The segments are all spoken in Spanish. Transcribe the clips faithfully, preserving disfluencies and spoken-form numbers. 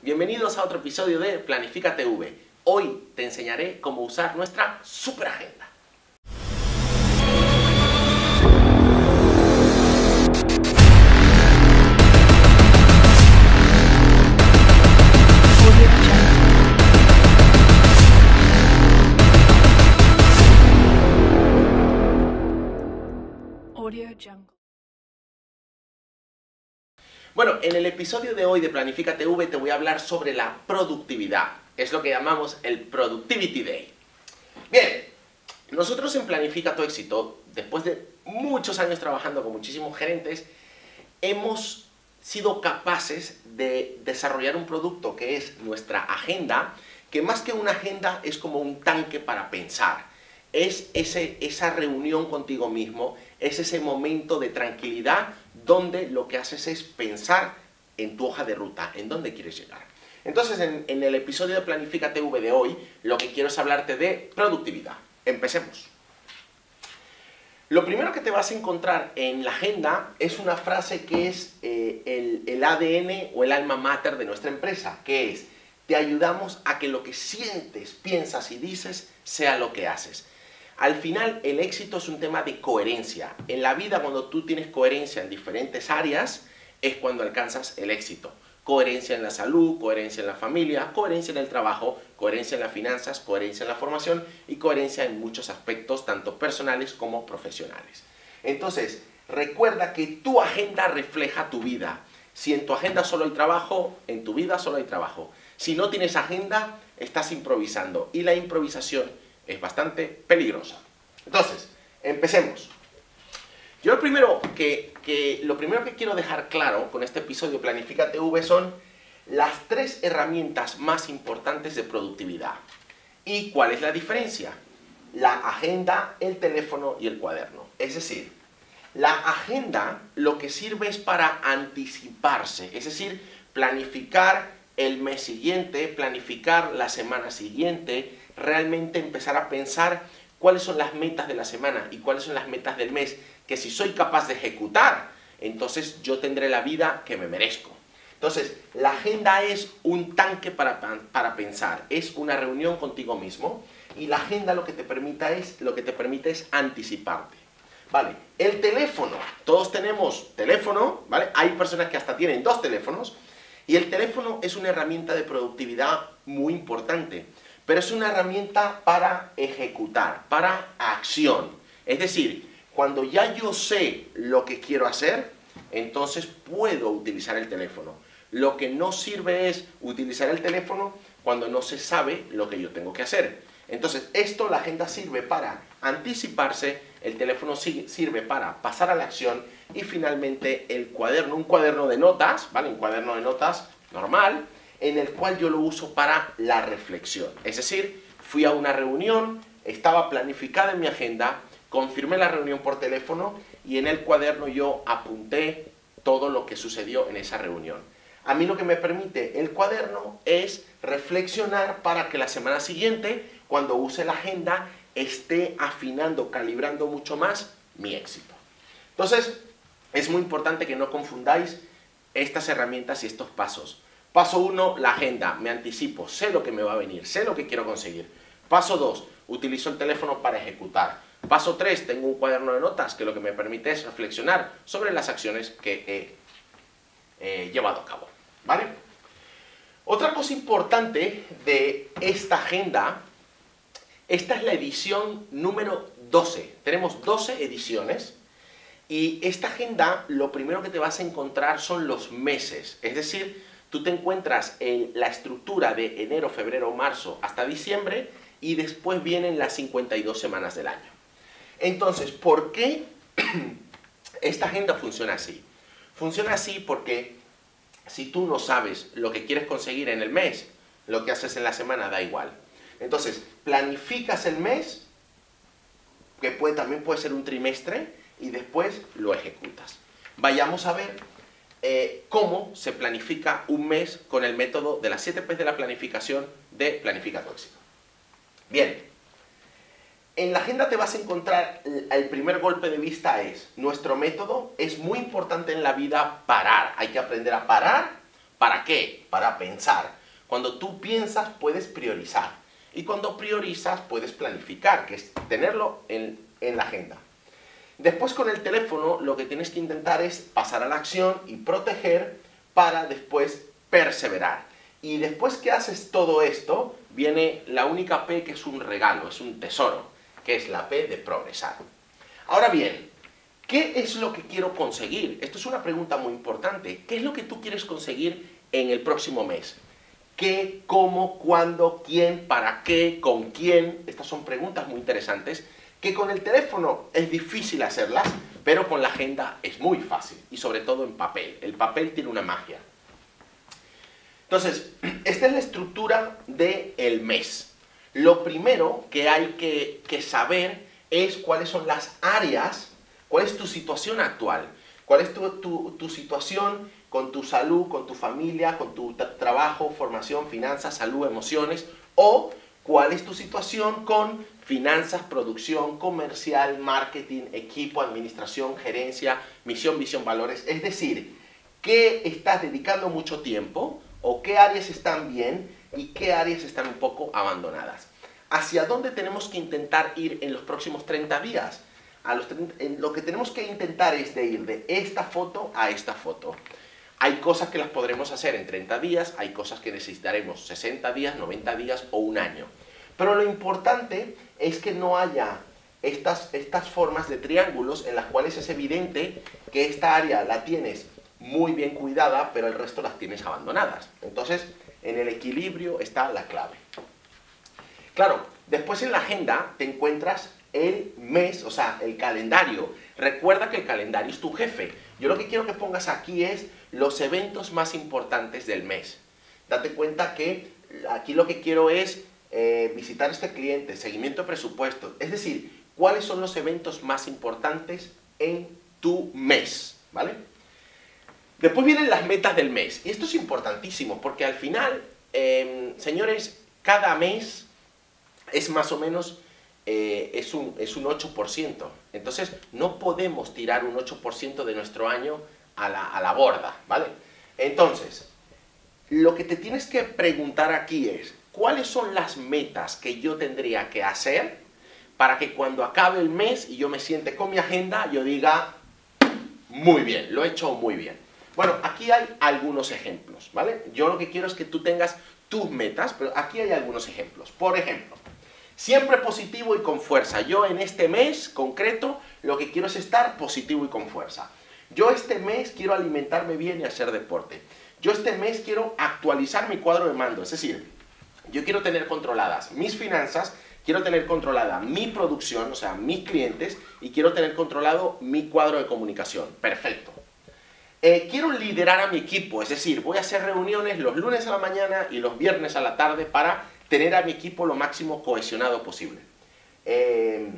bienvenidos a otro episodio de Planifica T V. Hoy te enseñaré cómo usar nuestra super agenda. Audio Jungle. Bueno, en el episodio de hoy de Planifica T V te voy a hablar sobre la productividad. Es lo que llamamos el Productivity Day. Bien, nosotros en Planifica Tu Éxito, después de muchos años trabajando con muchísimos gerentes, hemos sido capaces de desarrollar un producto que es nuestra agenda, que más que una agenda es como un tanque para pensar. Es ese, esa reunión contigo mismo, es ese momento de tranquilidad donde lo que haces es pensar en tu hoja de ruta, en dónde quieres llegar. Entonces, en, en el episodio de Planifica T V de hoy, lo que quiero es hablarte de productividad. Empecemos. Lo primero que te vas a encontrar en la agenda es una frase que es eh, el, el A D N o el alma mater de nuestra empresa, que es: te ayudamos a que lo que sientes, piensas y dices sea lo que haces. Al final, el éxito es un tema de coherencia. En la vida, cuando tú tienes coherencia en diferentes áreas, es cuando alcanzas el éxito. Coherencia en la salud, coherencia en la familia, coherencia en el trabajo, coherencia en las finanzas, coherencia en la formación y coherencia en muchos aspectos, tanto personales como profesionales. Entonces, recuerda que tu agenda refleja tu vida. Si en tu agenda solo hay trabajo, en tu vida solo hay trabajo. Si no tienes agenda, estás improvisando. Y la improvisación es bastante peligrosa. Entonces, empecemos. Yo lo primero que, que, lo primero que quiero dejar claro con este episodio de Planifica T V son las tres herramientas más importantes de productividad. ¿Y cuál es la diferencia? La agenda, el teléfono y el cuaderno. Es decir, la agenda lo que sirve es para anticiparse, es decir, planificar el mes siguiente, planificar la semana siguiente, realmente empezar a pensar cuáles son las metas de la semana y cuáles son las metas del mes, que si soy capaz de ejecutar, entonces yo tendré la vida que me merezco. Entonces, la agenda es un tanque para, para pensar, es una reunión contigo mismo, y la agenda lo que te permita es, lo que te permite es anticiparte. Vale, el teléfono, todos tenemos teléfono, ¿vale? Hay personas que hasta tienen dos teléfonos, y el teléfono es una herramienta de productividad muy importante, pero es una herramienta para ejecutar, para acción. Es decir, cuando ya yo sé lo que quiero hacer, entonces puedo utilizar el teléfono. Lo que no sirve es utilizar el teléfono cuando no se sabe lo que yo tengo que hacer. Entonces, esto, la agenda sirve para anticiparse, el teléfono sirve para pasar a la acción, y finalmente el cuaderno, un cuaderno de notas, ¿vale? Un cuaderno de notas normal, en el cual yo lo uso para la reflexión. Es decir, fui a una reunión, estaba planificada en mi agenda, confirmé la reunión por teléfono y en el cuaderno yo apunté todo lo que sucedió en esa reunión. A mí lo que me permite el cuaderno es reflexionar para que la semana siguiente, cuando use la agenda, esté afinando, calibrando mucho más mi éxito. Entonces, es muy importante que no confundáis estas herramientas y estos pasos. Paso uno, la agenda. Me anticipo, sé lo que me va a venir, sé lo que quiero conseguir. Paso dos, utilizo el teléfono para ejecutar. Paso tres, tengo un cuaderno de notas que lo que me permite es reflexionar sobre las acciones que he eh, llevado a cabo. ¿Vale? Otra cosa importante de esta agenda, esta es la edición número doce. Tenemos doce ediciones. Y esta agenda, lo primero que te vas a encontrar son los meses. Es decir, tú te encuentras en la estructura de enero, febrero, marzo hasta diciembre, y después vienen las cincuenta y dos semanas del año. Entonces, ¿por qué esta agenda funciona así? Funciona así porque si tú no sabes lo que quieres conseguir en el mes, lo que haces en la semana da igual. Entonces, planificas el mes, que puede, también puede ser un trimestre, y después lo ejecutas. Vayamos a ver eh, cómo se planifica un mes con el método de las siete P's de la planificación de Planifica Tu Éxito. Bien, en la agenda te vas a encontrar, el primer golpe de vista es, nuestro método es muy importante en la vida parar. Hay que aprender a parar ¿Para qué? Para pensar. Cuando tú piensas, puedes priorizar. Y cuando priorizas, puedes planificar, que es tenerlo en, en la agenda. Después, con el teléfono, lo que tienes que intentar es pasar a la acción y proteger para después perseverar. Y después que haces todo esto, viene la única P que es un regalo, es un tesoro, que es la P de progresar. Ahora bien, ¿qué es lo que quiero conseguir? Esto es una pregunta muy importante. ¿Qué es lo que tú quieres conseguir en el próximo mes? ¿Qué, cómo, cuándo, quién, para qué, con quién? Estas son preguntas muy interesantes que con el teléfono es difícil hacerlas, pero con la agenda es muy fácil, y sobre todo en papel. El papel tiene una magia. Entonces, esta es la estructura del mes. Lo primero que hay que, que saber es cuáles son las áreas, cuál es tu situación actual, cuál es tu, tu, tu situación con tu salud, con tu familia, con tu trabajo, formación, finanzas, salud, emociones, o cuál es tu situación con finanzas, producción, comercial, marketing, equipo, administración, gerencia, misión, visión, valores. Es decir, ¿qué estás dedicando mucho tiempo o qué áreas están bien y qué áreas están un poco abandonadas? ¿Hacia dónde tenemos que intentar ir en los próximos treinta días? A los treinta, en lo que tenemos que intentar es de ir de esta foto a esta foto. Hay cosas que las podremos hacer en treinta días, hay cosas que necesitaremos sesenta días, noventa días o un año. Pero lo importante es que no haya estas, estas formas de triángulos en las cuales es evidente que esta área la tienes muy bien cuidada, pero el resto las tienes abandonadas. Entonces, en el equilibrio está la clave. Claro, después en la agenda te encuentras el mes, o sea, el calendario. Recuerda que el calendario es tu jefe. Yo lo que quiero que pongas aquí es los eventos más importantes del mes. Date cuenta que aquí lo que quiero es eh, visitar a este cliente, seguimiento de presupuesto. Es decir, cuáles son los eventos más importantes en tu mes, ¿vale? Después vienen las metas del mes. Y esto es importantísimo porque al final, eh, señores, cada mes es más o menos eh, es, un, es un ocho por ciento. Entonces, no podemos tirar un ocho por ciento de nuestro año a la, a la borda, ¿vale? Entonces, lo que te tienes que preguntar aquí es, ¿cuáles son las metas que yo tendría que hacer para que cuando acabe el mes y yo me siente con mi agenda, yo diga, muy bien, lo he hecho muy bien? Bueno, aquí hay algunos ejemplos, ¿vale? Yo lo que quiero es que tú tengas tus metas, pero aquí hay algunos ejemplos. Por ejemplo, siempre positivo y con fuerza. Yo en este mes concreto lo que quiero es estar positivo y con fuerza. Yo este mes quiero alimentarme bien y hacer deporte. Yo este mes quiero actualizar mi cuadro de mando, es decir, yo quiero tener controladas mis finanzas, quiero tener controlada mi producción, o sea, mis clientes, y quiero tener controlado mi cuadro de comunicación. Perfecto. Eh, quiero liderar a mi equipo, es decir, voy a hacer reuniones los lunes a la mañana y los viernes a la tarde para tener a mi equipo lo máximo cohesionado posible. Eh,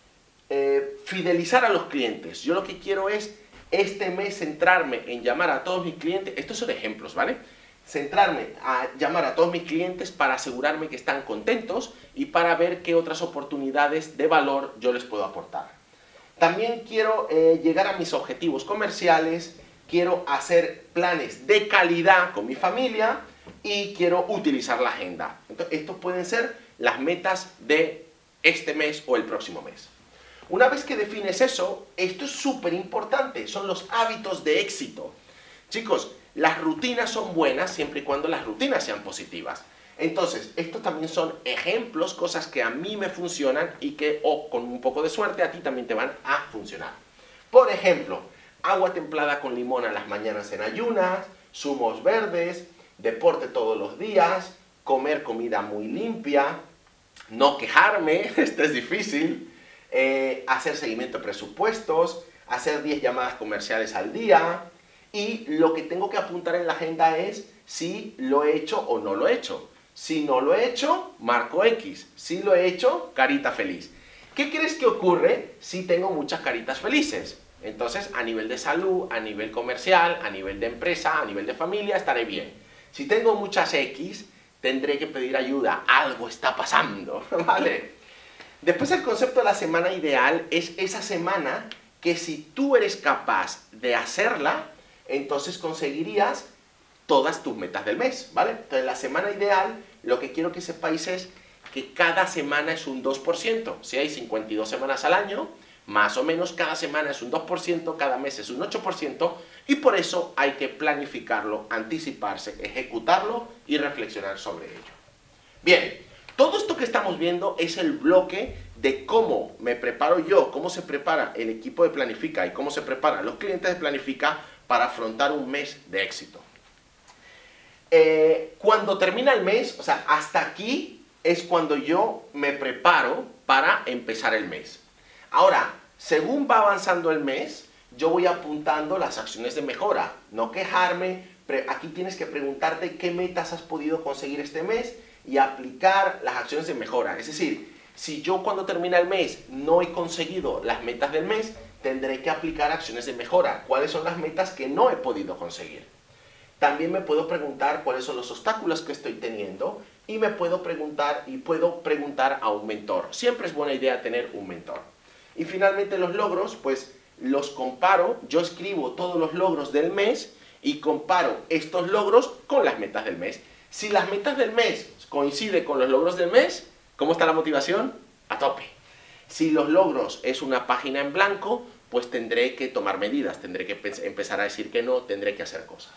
eh, fidelizar a los clientes. Yo lo que quiero es este mes centrarme en llamar a todos mis clientes. Estos son ejemplos, ¿vale? Centrarme a llamar a todos mis clientes para asegurarme que están contentos y para ver qué otras oportunidades de valor yo les puedo aportar. También quiero eh, llegar a mis objetivos comerciales, quiero hacer planes de calidad con mi familia y quiero utilizar la agenda. Entonces, estos pueden ser las metas de este mes o el próximo mes. Una vez que defines eso, esto es súper importante, son los hábitos de éxito. Chicos, las rutinas son buenas siempre y cuando las rutinas sean positivas. Entonces, estos también son ejemplos, cosas que a mí me funcionan y que, o con un poco de suerte, a ti también te van a funcionar. Por ejemplo, agua templada con limón a las mañanas en ayunas, zumos verdes, deporte todos los días, comer comida muy limpia, no quejarme, esto es difícil, eh, hacer seguimiento de presupuestos, hacer diez llamadas comerciales al día, y lo que tengo que apuntar en la agenda es si lo he hecho o no lo he hecho. Si no lo he hecho, marco X. Si lo he hecho, carita feliz. ¿Qué crees que ocurre si tengo muchas caritas felices? Entonces, a nivel de salud, a nivel comercial, a nivel de empresa, a nivel de familia, estaré bien. Si tengo muchas X, tendré que pedir ayuda. Algo está pasando, ¿vale? Después, el concepto de la semana ideal es esa semana que si tú eres capaz de hacerla, entonces conseguirías todas tus metas del mes, ¿vale? Entonces, la semana ideal, lo que quiero que sepáis es que cada semana es un dos por ciento. Si hay cincuenta y dos semanas al año, más o menos cada semana es un dos por ciento, cada mes es un ocho por ciento, y por eso hay que planificarlo, anticiparse, ejecutarlo y reflexionar sobre ello. Bien, todo esto que estamos viendo es el bloque de cómo me preparo yo, cómo se prepara el equipo de Planifica y cómo se preparan los clientes de Planifica para afrontar un mes de éxito. Eh, cuando termina el mes, o sea, hasta aquí es cuando yo me preparo para empezar el mes. Ahora, según va avanzando el mes, yo voy apuntando las acciones de mejora. No quejarme, aquí tienes que preguntarte qué metas has podido conseguir este mes y aplicar las acciones de mejora. Es decir, si yo cuando termina el mes no he conseguido las metas del mes, tendré que aplicar acciones de mejora. ¿Cuáles son las metas que no he podido conseguir? También me puedo preguntar cuáles son los obstáculos que estoy teniendo y me puedo preguntar y puedo preguntar a un mentor. Siempre es buena idea tener un mentor. Y finalmente los logros, pues los comparo, yo escribo todos los logros del mes y comparo estos logros con las metas del mes. Si las metas del mes coinciden con los logros del mes, ¿cómo está la motivación? A tope. Si los logros es una página en blanco, pues tendré que tomar medidas, tendré que empezar a decir que no, tendré que hacer cosas.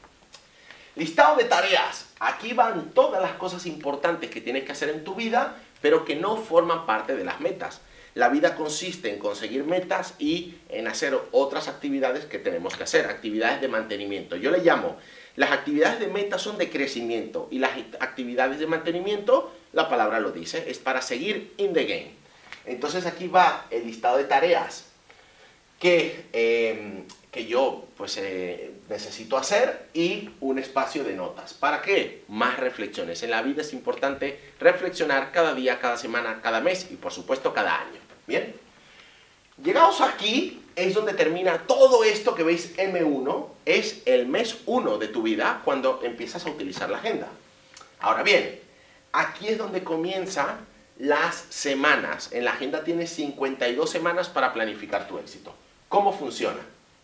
Listado de tareas. Aquí van todas las cosas importantes que tienes que hacer en tu vida, pero que no forman parte de las metas. La vida consiste en conseguir metas y en hacer otras actividades que tenemos que hacer, actividades de mantenimiento. Yo le llamo, las actividades de meta son de crecimiento y las actividades de mantenimiento, la palabra lo dice, es para seguir in the game. Entonces aquí va el listado de tareas que, eh, que yo pues, eh, necesito hacer y un espacio de notas. ¿Para qué? Más reflexiones. En la vida es importante reflexionar cada día, cada semana, cada mes y por supuesto cada año. Bien, llegados aquí es donde termina todo esto que veis eme uno, es el mes uno de tu vida cuando empiezas a utilizar la agenda. Ahora bien, aquí es donde comienzan las semanas. En la agenda tienes cincuenta y dos semanas para planificar tu éxito. ¿Cómo funciona?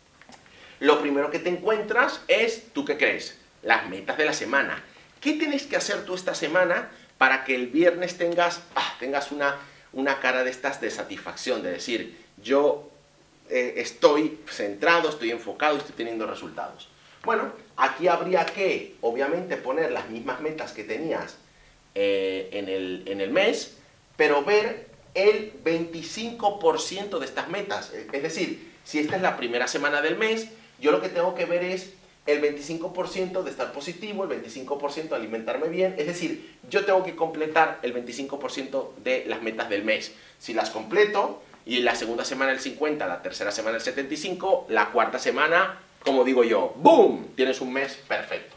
Lo primero que te encuentras es, ¿tú qué crees? Las metas de la semana. ¿Qué tienes que hacer tú esta semana para que el viernes tengas, ah, tengas una... una cara de estas de satisfacción, de decir, yo eh, estoy centrado, estoy enfocado, estoy teniendo resultados? Bueno, aquí habría que, obviamente, poner las mismas metas que tenías eh, en, el, en el mes, pero ver el veinticinco por ciento de estas metas. Es decir, si esta es la primera semana del mes, yo lo que tengo que ver es el veinticinco por ciento de estar positivo, el veinticinco por ciento de alimentarme bien. Es decir, yo tengo que completar el veinticinco por ciento de las metas del mes. Si las completo, y en la segunda semana el cincuenta, la tercera semana el setenta y cinco, la cuarta semana, como digo yo, ¡boom!, tienes un mes perfecto.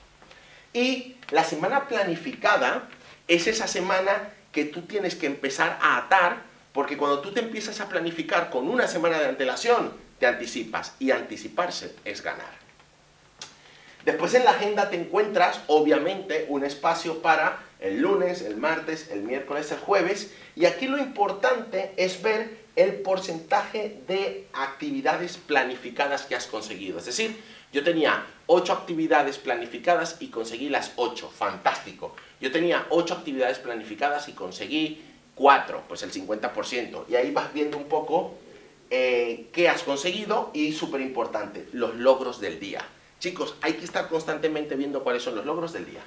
Y la semana planificada es esa semana que tú tienes que empezar a atar, porque cuando tú te empiezas a planificar con una semana de antelación, te anticipas, y anticiparse es ganar. Después en la agenda te encuentras, obviamente, un espacio para el lunes, el martes, el miércoles, el jueves. Y aquí lo importante es ver el porcentaje de actividades planificadas que has conseguido. Es decir, yo tenía ocho actividades planificadas y conseguí las ocho. Fantástico. Yo tenía ocho actividades planificadas y conseguí cuatro, pues el cincuenta por ciento. Y ahí vas viendo un poco eh, qué has conseguido y, súper importante, los logros del día. Chicos, hay que estar constantemente viendo cuáles son los logros del día.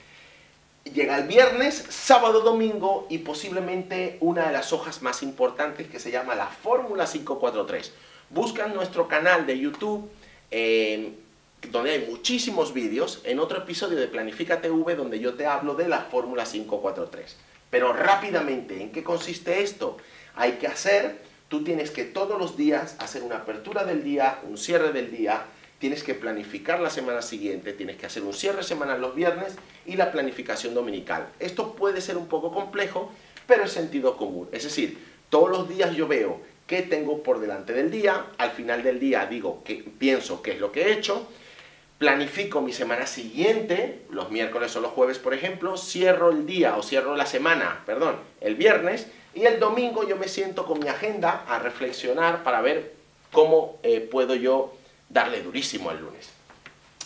Llega el viernes, sábado, domingo y posiblemente una de las hojas más importantes que se llama la Fórmula cinco cuatro tres. Busca en nuestro canal de YouTube, eh, donde hay muchísimos vídeos, en otro episodio de Planifica T V donde yo te hablo de la Fórmula cinco cuatro tres. Pero rápidamente, ¿en qué consiste esto? Hay que hacer, tú tienes que todos los días hacer una apertura del día, un cierre del día. Tienes que planificar la semana siguiente, tienes que hacer un cierre semanal los viernes y la planificación dominical. Esto puede ser un poco complejo, pero es sentido común. Es decir, todos los días yo veo qué tengo por delante del día, al final del día digo que pienso qué es lo que he hecho, planifico mi semana siguiente, los miércoles o los jueves por ejemplo, cierro el día o cierro la semana, perdón, el viernes, y el domingo yo me siento con mi agenda a reflexionar para ver cómo eh, puedo yo darle durísimo al lunes.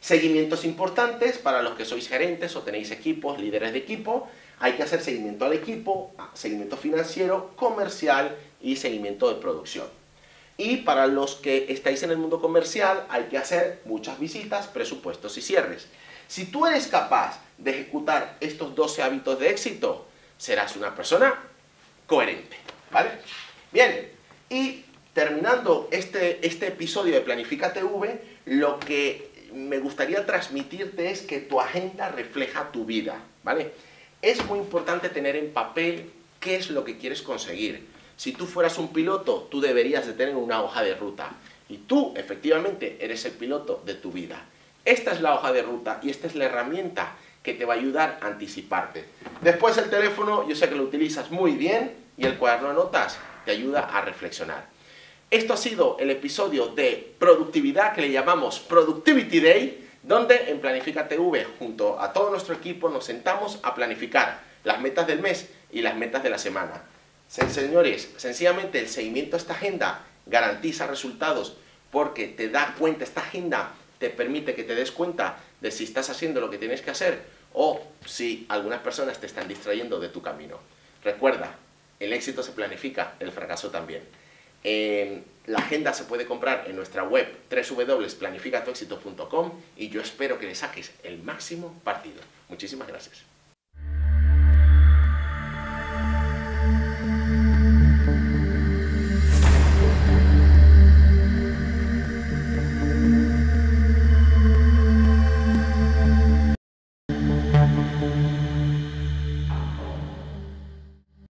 Seguimientos importantes para los que sois gerentes o tenéis equipos, líderes de equipo. Hay que hacer seguimiento al equipo, seguimiento financiero, comercial y seguimiento de producción. Y para los que estáis en el mundo comercial hay que hacer muchas visitas, presupuestos y cierres. Si tú eres capaz de ejecutar estos doce hábitos de éxito, serás una persona coherente, ¿vale? Bien, y terminando este, este episodio de Planifícate V, lo que me gustaría transmitirte es que tu agenda refleja tu vida, ¿vale? Es muy importante tener en papel qué es lo que quieres conseguir. Si tú fueras un piloto, tú deberías de tener una hoja de ruta. Y tú, efectivamente, eres el piloto de tu vida. Esta es la hoja de ruta y esta es la herramienta que te va a ayudar a anticiparte. Después el teléfono, yo sé que lo utilizas muy bien y el cuaderno de notas te ayuda a reflexionar. Esto ha sido el episodio de productividad que le llamamos Productivity Day, donde en Planifícate V, junto a todo nuestro equipo, nos sentamos a planificar las metas del mes y las metas de la semana. Señores, sencillamente el seguimiento a esta agenda garantiza resultados porque te da cuenta, esta agenda te permite que te des cuenta de si estás haciendo lo que tienes que hacer o si algunas personas te están distrayendo de tu camino. Recuerda, el éxito se planifica, el fracaso también. Eh, la agenda se puede comprar en nuestra web doble u doble u doble u punto planifica tu éxito punto com y yo espero que le saques el máximo partido. Muchísimas gracias.